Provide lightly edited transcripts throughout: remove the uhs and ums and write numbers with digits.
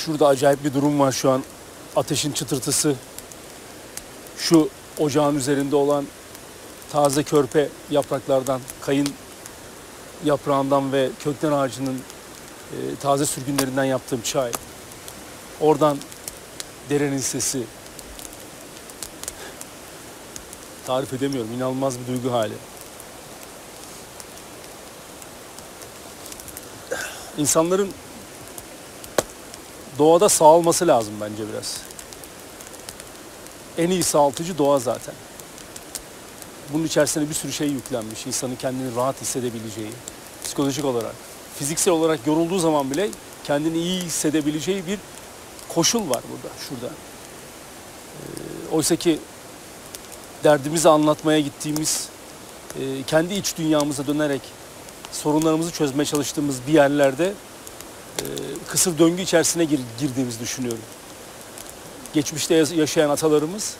Şurada acayip bir durum var şu an. Ateşin çıtırtısı. Şu ocağın üzerinde olan taze körpe yapraklardan, kayın yaprağından ve kökten ağacının taze sürgünlerinden yaptığım çay. Oradan derenin sesi. Tarif edemiyorum. İnanılmaz bir duygu hali. İnsanların doğada sağalması lazım bence biraz. En iyi sağaltıcı doğa zaten. Bunun içerisine bir sürü şey yüklenmiş. İnsanın kendini rahat hissedebileceği, psikolojik olarak, fiziksel olarak yorulduğu zaman bile kendini iyi hissedebileceği bir koşul var burada, şurada. Oysa ki derdimizi anlatmaya gittiğimiz, kendi iç dünyamıza dönerek sorunlarımızı çözmeye çalıştığımız bir yerlerde kısır döngü içerisine girdiğimizi düşünüyorum. Geçmişte yaşayan atalarımız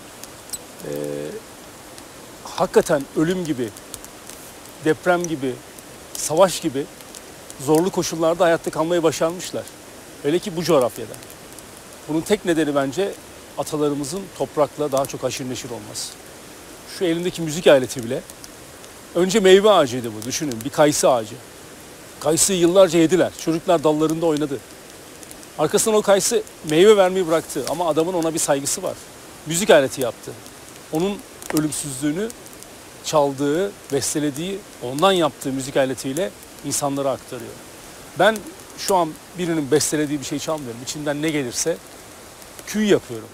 hakikaten ölüm gibi, deprem gibi, savaş gibi zorlu koşullarda hayatta kalmayı başarmışlar. Öyle ki bu coğrafyada. Bunun tek nedeni bence atalarımızın toprakla daha çok haşır neşir olması. Şu elimdeki müzik aleti bile önce meyve ağacıydı bu, düşünün, bir kayısı ağacı. Kayısıyı yıllarca yediler. Çocuklar dallarında oynadı. Arkasından o kayısı meyve vermeyi bıraktı ama adamın ona bir saygısı var. Müzik aleti yaptı. Onun ölümsüzlüğünü çaldığı, bestelediği, ondan yaptığı müzik aletiyle insanlara aktarıyor. Ben şu an birinin bestelediği bir şey çalmıyorum. İçinden ne gelirse küy yapıyorum.